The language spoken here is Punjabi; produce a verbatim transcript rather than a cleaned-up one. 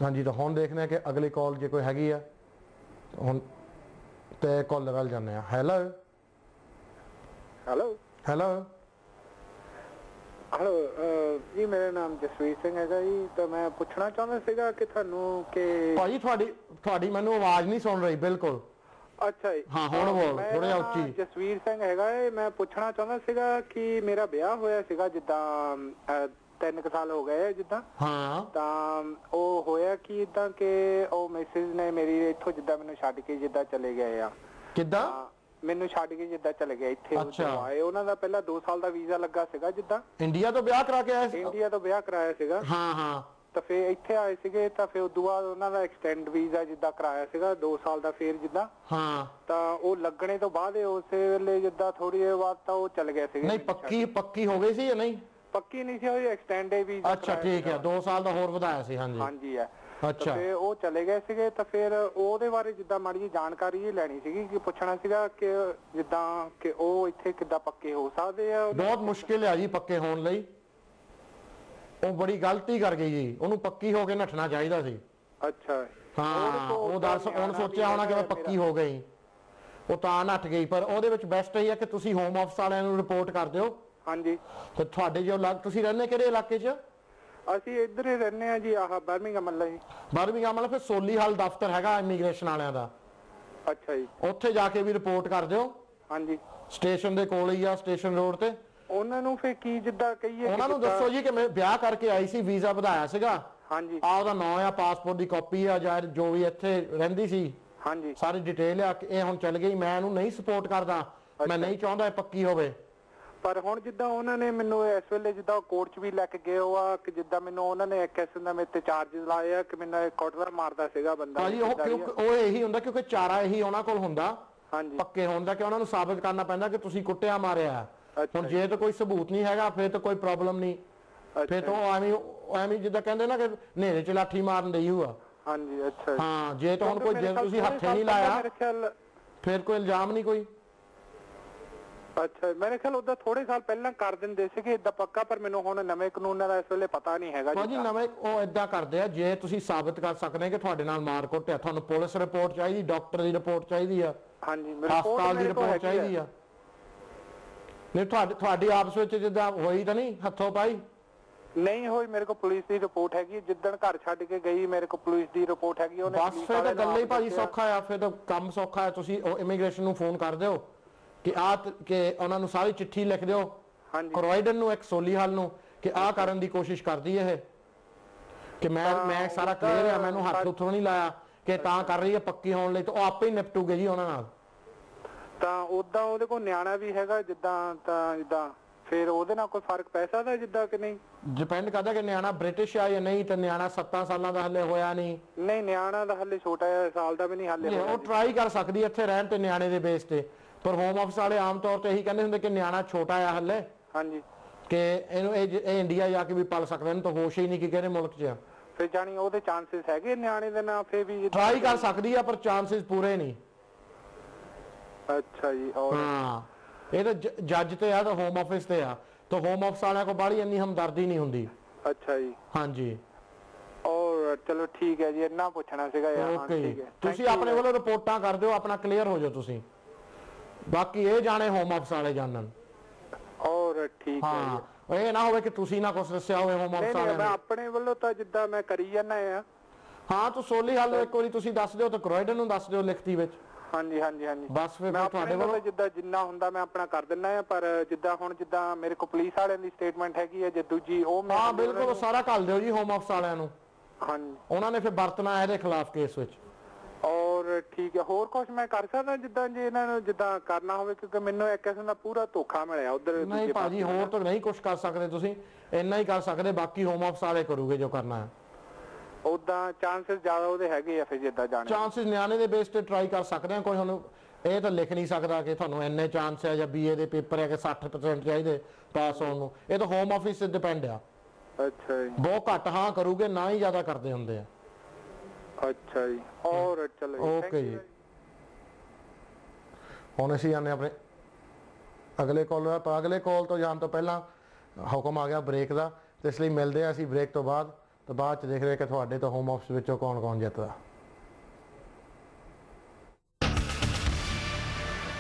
हाँ जी, तो हुण देखने हैं कि अगली कॉल जो कोई हैगी आ हुण ते कॉलर वाल जाने हैं। हैलो हेलो हैलो हेलो जी, मेरा नाम जसवीर सिंह है जी। तो मैं पूछना चाहता सीगा कि थानू के भाजी थोड़ी थोड़ी मैनू आवाज नहीं सुन रही बिल्कुल। अच्छा जी, हाँ हुण बोल थोड़ा जिहा मैं उच्ची। जसवीर सिंह हैगा है। मैं पूछना चाहता सीगा कि मेरा ब्याह होया सीगा जिद्दां तीन क साल हो गए जिद्दां। हाँ ਤਾਂ ਉਹ ਹੋਇਆ ਕਿ ਇਦਾਂ ਕਿ ਉਹ ਮੈਸੇਜ ਨੇ ਮੇਰੀ ਇੱਥੋਂ ਜਿੱਦਾਂ ਮੈਨੂੰ ਛੱਡ ਕੇ ਜਿੱਦਾਂ ਚਲੇ ਗਏ ਆ। ਕਿੱਦਾਂ ਮੈਨੂੰ ਛੱਡ ਕੇ ਜਿੱਦਾਂ ਚਲੇ ਗਏ ਇੱਥੇ ਅੱਛਾ। ਉਹ ਆਏ, ਉਹਨਾਂ ਦਾ ਪਹਿਲਾਂ ਦੋ ਸਾਲ ਦਾ ਵੀਜ਼ਾ ਲੱਗਾ ਸੀਗਾ ਜਿੱਦਾਂ ਇੰਡੀਆ ਤੋਂ ਵਿਆਹ ਕਰਾ ਕੇ ਆਏ ਸੀ। ਇੰਡੀਆ ਤੋਂ ਵਿਆਹ ਕਰਾਇਆ ਸੀਗਾ। ਹਾਂ ਹਾਂ ਤਾਂ ਫਿਰ ਇੱਥੇ ਆਏ ਸੀਗੇ ਤਾਂ ਫਿਰ ਉਦੋਂ ਬਾਅਦ ਉਹਨਾਂ ਦਾ ਐਕਸਟੈਂਡ ਵੀਜ਼ਾ ਜਿੱਦਾਂ ਕਰਾਇਆ ਸੀਗਾ ਦੋ ਸਾਲ ਦਾ, ਫਿਰ ਜਿੱਦਾਂ ਹਾਂ ਤਾਂ ਉਹ ਲੱਗਣੇ ਤੋਂ ਬਾਅਦ ਉਸੇ ਵੇਲੇ ਜਿੱਦਾਂ ਥੋੜੀ ਦੇਰ ਬਾਅਦ ਤਾਂ ਉਹ ਚਲੇ ਗਏ ਸੀਗੇ। ਨਹੀਂ ਪੱਕੀ ਪੱਕੀ ਹੋ ਗਈ ਸੀ ਜਾਂ ਨਹੀਂ? ਪੱਕੀ ਨਹੀਂ ਸੀ ਹੋਈ, ਐਕਸਟੈਂਡ ਵੀਜ਼ਾ। ਅੱਛਾ ਠੀਕ ਹੈ, ਦੋ ਸਾਲ ਦਾ ਹੋਰ ਵਧਾਇਆ ਸੀ। ਹਾਂਜੀ ਹਾਂਜੀ ਹੈ। ਅੱਛਾ ਤੇ ਉਹ ਚਲੇ ਗਏ ਸੀਗੇ ਤਾਂ ਫਿਰ ਉਹਦੇ ਬਾਰੇ ਜਿੱਦਾਂ ਮਾੜੀ ਜਿਹੀ ਜਾਣਕਾਰੀ ਲੈਣੀ ਸੀਗੀ ਕਿ ਪੁੱਛਣਾ ਸੀਗਾ ਕਿ ਜਿੱਦਾਂ ਕਿ ਉਹ ਇੱਥੇ ਕਿੱਦਾਂ ਪੱਕੇ ਹੋ ਸਕਦੇ ਆ। ਬਹੁਤ ਮੁਸ਼ਕਿਲ ਹੈ ਜੀ ਪੱਕੇ ਹੋਣ ਲਈ। ਉਹ ਬੜੀ ਗਲਤੀ ਕਰ ਗਈ ਜੀ, ਉਹਨੂੰ ਪੱਕੀ ਹੋ ਕੇ ਨੱਠਣਾ ਚਾਹੀਦਾ ਸੀ। ਅੱਛਾ ਹਾਂ ਉਹ ਦੱਸ ਉਹਨੇ ਸੋਚਿਆ ਹੋਣਾ ਕਿ ਮੈਂ ਪੱਕੀ ਹੋ ਗਈ, ਉਹ ਤਾਂ ਨੱਠ ਗਈ। ਪਰ ਉਹਦੇ ਵਿੱਚ ਬੈਸਟ ਇਹ ਹੈ ਕਿ ਤੁਸੀਂ ਹੋਮ ਆਫਿਸ ਵਾਲਿਆਂ ਨੂੰ ਰਿਪੋਰਟ ਕਰ ਦਿਓ। ਹਾਂਜੀ ਤੇ ਤੁਹਾਡੇ ਜੋ ਲੱਗ ਤੁਸੀਂ ਰਹਿੰਦੇ ਕਿਹੜੇ ਇਲਾਕੇ 'ਚ? ਅਸੀਂ ਇੱਧਰ ਹੀ ਰਹਿੰਦੇ ਆ ਜੀ, ਆਹ ਬਰਮਿੰਘਮ ਵੱਲ ਜੀ। ਬਰਮਿੰਘਮ ਵੱਲ ਫਿਰ ਸੋਲੀਹਾਲ ਦਫ਼ਤਰ ਹੈਗਾ ਇਮੀਗ੍ਰੇਸ਼ਨ ਵਾਲਿਆਂ ਦਾ। ਅੱਛਾ ਜੀ, ਉੱਥੇ ਜਾ ਕੇ ਵੀ ਰਿਪੋਰਟ ਕਰ ਦਿਓ। ਹਾਂਜੀ ਸਟੇਸ਼ਨ ਦੇ ਕੋਲ ਹੀ ਆ, ਸਟੇਸ਼ਨ ਰੋਡ ਤੇ। ਉਹਨਾਂ ਨੂੰ ਫਿਰ ਕੀ ਜਿੱਦਾਂ ਕਹੀਏ ਉਹਨਾਂ ਨੂੰ ਦੱਸੋ ਜੀ ਕਿ ਮੈਂ ਵਿਆਹ ਕਰਕੇ ਆਈ ਸੀ, ਵੀਜ਼ਾ ਵਧਾਇਆ ਸੀਗਾ। ਹਾਂਜੀ ਆ ਉਹਦਾ ਨਾਂ ਆ, ਪਾਸਪੋਰਟ ਦੀ ਕਾਪੀ ਆ, ਜਾਂ ਜੋ ਵੀ ਇੱਥੇ ਰਹਿੰਦੀ ਸੀ ਹਾਂਜੀ ਸਾਰੀ ਡਿਟੇਲ ਆ ਕਿ ਇਹ ਹੁਣ ਚੱਲ ਗਈ, ਮੈਂ ਇਹਨੂੰ ਨਹੀਂ ਸਪੋਰਟ ਕਰਦਾ, ਮੈਂ ਨਹੀਂ ਚਾਹੁੰਦਾ ਇਹ ਪੱਕੀ ਹੋਵੇ। ਪਰ ਹੁਣ ਜਿੱਦਾਂ ਉਹਨਾਂ ਨੇ ਮੈਨੂੰ ਇਸ ਵੇਲੇ ਜਿੱਦਾਂ ਕੋਰਟ 'ਚ ਵੀ ਲੈ ਕੇ ਗਏ ਉਹ ਆ ਕਿ ਜਿੱਦਾਂ ਮੈਨੂੰ ਉਹਨਾਂ ਨੇ ਇੱਕ ਕਿਸਮ ਦਾ ਮੇਰੇ ਤੇ ਚਾਰਜਸ ਲਾਏ ਆ ਕਿ ਮੈਨੂੰ ਕੁੱਟਮਾਰ ਮਾਰਦਾ ਸੀਗਾ ਬੰਦਾ। ਭਾਜੀ ਉਹ ਕਿਉਂਕਿ ਉਹ ਇਹੀ ਹੁੰਦਾ ਕਿਉਂਕਿ ਚਾਰਾ ਇਹੀ ਉਹਨਾਂ ਕੋਲ ਹੁੰਦਾ ਹਾਂਜੀ ਪੱਕੇ ਹੋਣ ਦਾ, ਕਿ ਉਹਨਾਂ ਨੂੰ ਸਾਬਿਤ ਕਰਨਾ ਪੈਂਦਾ ਕਿ ਤੁਸੀਂ ਕੁੱਟਿਆ ਮਾਰਿਆ। ਹੁਣ ਜੇ ਤਾਂ ਕੋਈ ਸਬੂਤ ਨਹੀਂ ਹੈਗਾ ਫਿਰ ਤਾਂ ਕੋਈ ਪ੍ਰੋਬਲਮ ਨਹੀਂ, ਫਿਰ ਤਾਂ ਉਹ ਐਵੇਂ ਐਵੇਂ ਜਿੱਦਾਂ ਕਹਿੰਦੇ ਨਾ ਕਿ ਹਨੇਰੇ 'ਚ ਲਾਠੀ ਮਾਰਨ ਡਈ ਹੋਆ। ਹਾਂਜੀ ਅੱਛਾ ਹਾਂ ਜੇ ਤਾਂ ਹੁਣ ਕੋਈ ਜੇ ਤੁਸੀਂ ਹੱਥੇ ਨਹੀਂ ਲਾਇਆ ਫਿਰ ਕੋਈ ਇਲਜ਼ਾਮ ਨਹੀਂ ਕੋਈ। ਅੱਛਾ ਮੇਰੇ ਖਿਆਲ ਉਹਦਾ ਥੋੜੇ ਸਾਲ ਪਹਿਲਾਂ ਕਰ ਦਿੰਦੇ ਸੀਗੇ ਇਦਾਂ ਪੱਕਾ, ਪਰ ਮੈਨੂੰ ਹੁਣ ਨਵੇਂ ਕਾਨੂੰਨਾਂ ਦਾ ਇਸ ਵੇਲੇ ਪਤਾ ਨਹੀਂ ਹੈਗਾ ਜੀ। ਨਵੇਂ ਉਹ ਇਦਾਂ ਕਰਦੇ ਆ, ਜੇ ਤੁਸੀਂ ਸਾਬਿਤ ਕਰ ਸਕਦੇ ਕਿ ਤੁਹਾਡੇ ਨਾਲ ਮਾਰ ਕੁੱਟ ਹੈ, ਤੁਹਾਨੂੰ ਪੁਲਿਸ ਰਿਪੋਰਟ ਚਾਹੀਦੀ, ਡਾਕਟਰ ਦੀ ਰਿਪੋਰਟ ਚਾਹੀਦੀ ਆ, ਹਾਂਜੀ ਹਸਪਤਾਲ ਦੀ ਰਿਪੋਰਟ ਚਾਹੀਦੀ ਆ। ਨਹੀਂ ਤੁਹਾਡੀ ਤੁਹਾਡੀ ਆਪਸ ਵਿੱਚ ਜਿੱਦਾਂ ਹੋਈ ਤਾਂ ਨਹੀਂ ਹੱਥੋਂ ਪਾਈ? ਨਹੀਂ ਹੋਈ, ਮੇਰੇ ਕੋਲ ਪੁਲਿਸ ਦੀ ਰਿਪੋਰਟ ਹੈਗੀ। ਜਿੱਦਣ ਘਰ ਛੱਡ ਕੇ ਗਈ ਮੇਰੇ ਕੋਲ ਪੁਲਿਸ ਦੀ ਰਿਪੋਰਟ ਹੈਗੀ। ਉਹਨੇ ਬਸ ਫਿਰ ਤਾਂ ਗੱਲ ਹੀ ਭਾਜੀ ਸੌਖਾ ਆ, ਫਿਰ ਤਾਂ ਕੰਮ ਸੌਖਾ ਹੈ। ਤੁਸੀਂ ਉਹ ਇਮੀਗ੍ਰੇਸ਼ਨ ਨੂੰ ਫੋਨ ਕਰ ਦਿਓ ਕਿ ਆ ਕਿ ਉਹਨਾਂ ਨੂੰ ਸਾਰੀ ਚਿੱਠੀ ਲਿਖ ਦਿਓ ਪ੍ਰੋਵਾਈਡਰ ਨੂੰ, ਇੱਕ ਸੋਲੀਹਾਲ ਨੂੰ, ਕਿ ਆਹ ਕਰਨ ਦੀ ਕੋਸ਼ਿਸ਼ ਕਰਦੀ ਇਹ ਕਿ ਮੈਂ ਮੈਂ ਸਾਰਾ ਕਲੀਅਰ ਆ, ਮੈਨੂੰ ਹੱਥ ਉੱਥੋਂ ਨਹੀਂ ਲਾਇਆ ਕਿ ਤਾਂ ਕਰ ਰਹੀ ਹੈ ਪੱਕੀ ਹੋਣ ਲਈ, ਤਾਂ ਉਹ ਆਪੇ ਹੀ ਨਿਪਟੂਗੇ ਜੀ ਉਹਨਾਂ ਨਾਲ। ਤਾਂ ਉਦਾਂ ਉਹਦੇ ਕੋਲ ਨਿਆਣਾ ਵੀ ਹੈਗਾ ਜਿੱਦਾਂ, ਤਾਂ ਜਿੱਦਾਂ ਫਿਰ ਉਹਦੇ ਨਾਲ ਕੋਈ ਫਰਕ ਪੈ ਸਕਦਾ ਜਿੱਦਾਂ ਕਿ ਨਹੀਂ? ਡਿਪੈਂਡ ਕਰਦਾ ਕਿ ਨਿਆਣਾ ਬ੍ਰਿਟਿਸ਼ ਆ ਜਾਂ ਨਹੀਂ। ਤੇ ਨਿਆਣਾ ਸੱਤਾਂ ਸਾਲਾਂ ਦਾ ਹਲੇ ਹੋਇਆ ਨਹੀਂ। ਨਹੀਂ ਨਿਆਣਾ ਦਾ ਹਲੇ ਛੋਟਾ ਹੈ, ਸਾਲ ਦਾ ਵੀ ਨਹੀਂ ਹਲੇ। ਉਹ ਟਰਾਈ ਕਰ ਸਕਦੀ ਇੱਥੇ ਰਹਿਣ ਤੇ ਨਿਆਣੇ ਦੇ ਬੇਸ ਤੇ, ਪਰ ਹੋਮ ਆਫਿਸ ਵਾਲੇ ਆਮ ਤੌਰ ਤੇ ਇਹੀ ਕਹਿੰਦੇ ਹੁੰਦੇ ਕਿ ਨਿਆਣਾ ਛੋਟਾ ਆ ਹਲੇ, ਹਾਂਜੀ, ਕਿ ਇਹਨੂੰ ਇਹ ਇੰਡੀਆ ਜਾ ਕੇ ਵੀ ਪਲ ਸਕਦਾ, ਇਹਨੂੰ ਤਾਂ ਹੋਸ਼ ਹੀ ਨਹੀਂ ਕਿ ਕਿਹੜੇ ਮੁਲਕ 'ਚ ਆ। ਫਿਰ ਜਾਨੀ ਉਹਦੇ ਚਾਂਸਸ ਹੈਗੇ ਨਿਆਣੇ ਦੇ ਨਾਲ ਫਿਰ ਵੀ ਟਰਾਈ ਕਰ ਸਕਦੀ ਆ, ਪਰ ਚਾਂਸਸ ਪੂਰੇ ਨਹੀਂ। ਅੱਛਾ ਜੀ। ਹਾਂ ਇਹ ਤਾਂ ਜੱਜ ਤੇ ਆ, ਤਾਂ ਹੋਮ ਆਫਿਸ ਤੇ ਆ, ਤਾਂ ਹੋਮ ਆਫਿਸ ਵਾਲਿਆਂ ਕੋਲ ਬਾਹਲੀ ਇੰਨੀ ਹਮਦਰਦੀ ਨਹੀਂ ਹੁੰਦੀ। ਅੱਛਾ ਜੀ ਹਾਂਜੀ ਔਰ ਚਲੋ ਠੀਕ ਹੈ ਜੀ, ਇੰਨਾ ਪੁੱਛਣਾ ਸੀਗਾ ਯਾਰ। ਓਕੇ ਜੀ, ਤੁਸੀਂ ਆਪਣੇ ਵੱਲੋਂ ਰਿਪੋਰਟਾਂ ਕਰ ਦਿਓ, ਆਪਣਾ ਕਲੀਅਰ ਹੋ ਜਾਓ ਤੁਸੀਂ, ਬਾਕੀ ਇਹ ਜਾਣੇ ਹੋਮ ਆਫਿਸ ਵਾਲੇ ਜਾਣਨ। ਔਰ ਠੀਕ ਹੈ ਜੀ, ਇਹ ਨਾ ਹੋਵੇ ਕਿ ਤੁਸੀਂ ਨਾ ਕੁਛ ਦੱਸਿਆ ਹੋਵੇ ਹੋਮ ਆਫਿਸ ਵਾਲਿਆਂ ਨੇ। ਮੈਂ ਆਪਣੇ ਵੱਲੋਂ ਤਾਂ ਜਿੱਦਾਂ ਮੈਂ ਕਰੀ ਜਾਂਦਾ ਆ। ਹਾਂ ਤੂੰ ਸੋਲੀਹਾਲ ਇੱਕ ਵਾਰੀ ਤੁਸੀਂ ਦੱਸ ਦਿਓ, ਤੇ ਕਰੋਇਡਨ ਨੂੰ ਦੱਸ ਦਿਓ ਲਿਖਤੀ ਵਿੱਚ। ਹਾਂਜੀ ਹਾਂਜੀ ਹਾਂਜੀ ਬਸ ਫਿਰ ਤੁਹਾਡੇ ਵੱਲੋਂ ਜਿੱਦਾਂ ਜਿੰਨਾ ਹੁੰਦਾ ਮੈਂ ਆਪਣਾ ਕਰ ਦਿੰਦਾ ਆ। ਪਰ ਜਿੱਦਾਂ ਹੁਣ ਜਿੱਦਾਂ ਮੇਰੇ ਕੋਲ ਪੁਲਿਸ ਵਾਲਿਆਂ ਦੀ ਸਟੇਟਮੈਂਟ ਹੈਗੀ ਹੈ ਜੇ ਦੂਜੀ, ਉਹ ਹਾਂ ਬਿਲਕੁਲ ਸਾਰਾ ਘੱਲ ਦਿਓ ਜੀ ਹੋਮ ਆਫਿਸ ਵਾਲਿਆਂ ਨੂੰ। ਹਾਂਜੀ ਉਹਨਾਂ ਨੇ ਫਿਰ ਵਰਤਣਾ ਇਹਦੇ ਖਿਲਾਫ ਕੇਸ ਵਿੱਚ। ਔਰ ਠੀਕ ਹੈ, ਹੋਰ ਕੁਝ ਮੈਂ ਕਰ ਸਕਦਾ ਜਿੱਦਾਂ ਜੇ ਇਹਨਾਂ ਨੂੰ ਜਿੱਦਾਂ ਕਰਨਾ ਹੋਵੇ, ਕਿਉਂਕਿ ਮੈਨੂੰ ਇੱਕ ਕਿਸਮ ਦਾ ਪੂਰਾ ਧੋਖਾ ਮਿਲਿਆ ਉਧਰ। ਨਹੀਂ ਭਾਜੀ ਹੋਰ ਤਾਂ ਨਹੀਂ ਕੁਝ ਕਰ ਸਕਦੇ ਤੁਸੀਂ, ਇੰਨਾ ਹੀ ਕਰ ਸਕਦੇ, ਬਾਕੀ ਹੋਮ ਆਫਿਸ ਵਾਲੇ ਕਰੂਗੇ ਜੋ ਕਰਨਾ ਹੈ। ਉਦਾਂ ਚਾਂਸਸ ਜ਼ਿਆਦਾ ਉਹਦੇ ਹੈਗੇ ਆ ਫਿਰ ਜਿੱਦਾਂ ਜਾਣੇ ਚਾਂਸਸ ਨਿਆਣੇ ਦੇ ਬੇਸ ਤੇ ਟਰਾਈ ਕਰ ਸਕਦੇ ਆ। ਕੋਈ ਹੁਣ ਇਹ ਤਾਂ ਲਿਖ ਨਹੀਂ ਸਕਦਾ ਕਿ ਤੁਹਾਨੂੰ ਇੰਨੇ ਚਾਂਸ ਹੈ ਜਾਂ ਬੀਏ ਦੇ ਪੇਪਰ ਹੈ ਕਿ ਸੱਠ ਪਰਸੈਂਟ ਚਾਹੀਦੇ ਪਾਸ ਹੋਣ ਨੂੰ, ਇਹ ਤਾਂ ਹੋਮ ਆਫਿਸ ਤੇ ਡਿਪੈਂਡ ਆ। ਅੱਛਾ ਜੀ, ਬਹੁਤ ਘੱਟ ਹਾਂ ਕਰੂਗੇ, ਨਾ ਹੀ ਜ਼ਿਆਦਾ ਕਰਦੇ ਹੁੰਦੇ ਆ। ਅੱਛਾ ਜੀ ਔਰ ਚਲੋ ਓਕੇ ਜੀ। ਹੁਣ ਅਸੀਂ ਆਨੇ ਆਪਣੇ ਅਗਲੇ ਕਾਲਰ, ਪਰ ਅਗਲੇ ਕਾਲ ਤੋਂ ਜਾਣ ਤੋਂ ਪਹਿਲਾਂ ਹੁਕਮ ਆ ਗਿਆ ਬ੍ਰੇਕ ਦਾ, ਤੇ ਇਸ ਲਈ ਮਿਲਦੇ ਆ ਅਸੀਂ ਬ੍ਰੇਕ ਤੋਂ ਬਾਅਦ। ਤੇ ਬਾਅਦ ਚ ਦੇਖਦੇ ਕਿ ਤੁਹਾਡੇ ਤੋਂ ਹੋਮ ਆਫਿਸ ਵਿੱਚੋਂ ਕੌਣ ਕੌਣ ਜਿੱਤਦਾ।